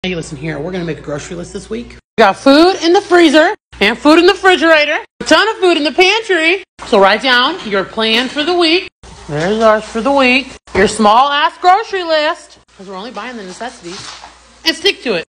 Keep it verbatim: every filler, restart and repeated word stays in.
Hey, listen here. We're going to make a grocery list this week. We got food in the freezer and food in the refrigerator. A ton of food in the pantry. So write down your plan for the week. There's ours for the week. Your small-ass grocery list. Because we're only buying the necessities. And stick to it.